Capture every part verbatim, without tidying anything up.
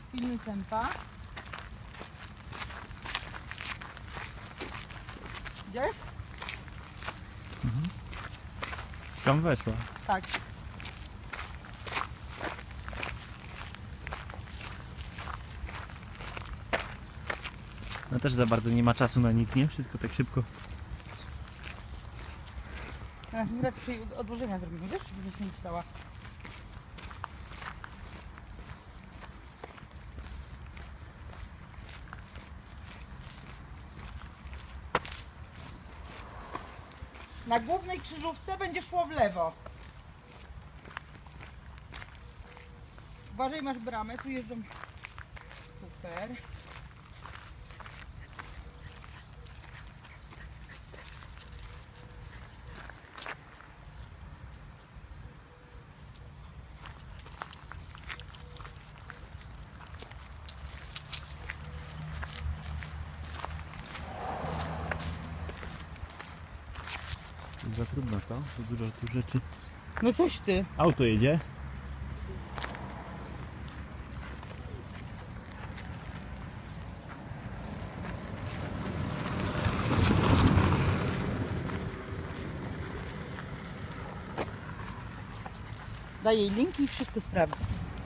Pilnuj tempa. Widziałeś? Mhm. Tam weszła. Tak. No też za bardzo nie ma czasu na nic, nie? Wszystko tak szybko. Następny raz przy odłożenia zrobimy, wiesz? Żeby się nie czytała. Na głównej krzyżówce będzie szło w lewo. Uważaj, masz bramę, tu jeżdżą. Super. Za trudno to, to dużo tu rzeczy. No coś ty. Auto jedzie. Daj jej linki i wszystko sprawdzi.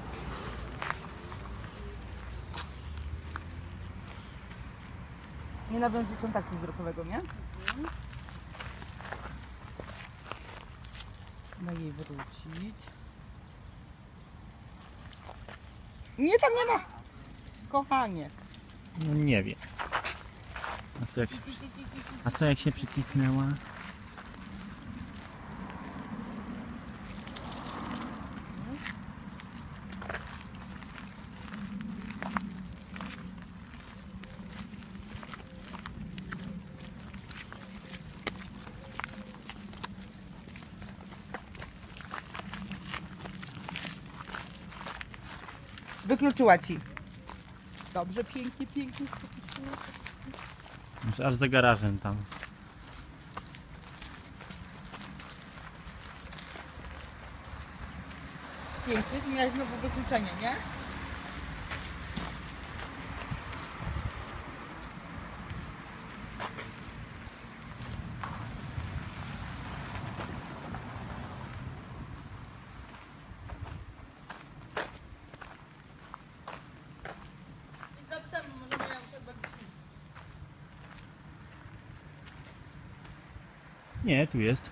Nie nawiązuj kontaktu wzrokowego, nie? Daj jej wrócić. Nie, tam nie ma! Kochanie. No nie wiem. A co jak się, a co jak się przycisnęła? Wykluczyła ci. Dobrze, pięknie, pięknie. Masz aż za garażem tam. Pięknie, tu miałeś znowu wykluczenie, nie? I za psem możemy ją chyba... Nie, tu jest.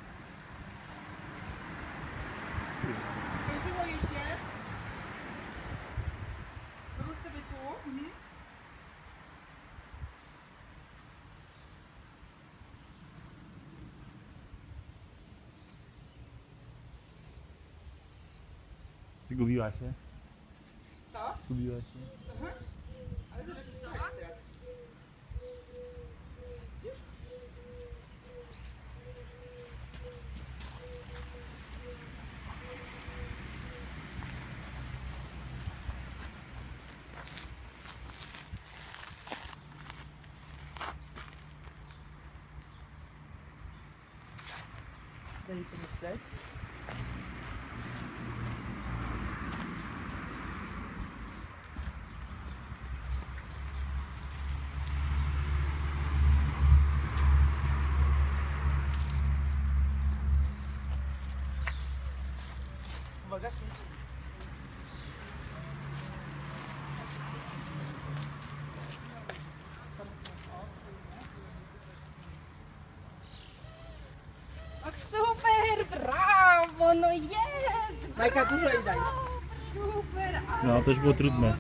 Skończyło jej się. Wróć sobie tu. Mhm. Zgubiła się. Co? Zgubiła się. Aha. Ale zobacz, co jest teraz. Daj jej pomyśleć. Uwaga, świeci. Ach, super, brawo, no jest! Majka, dużo jej daj. Super, ale No to już było trudne.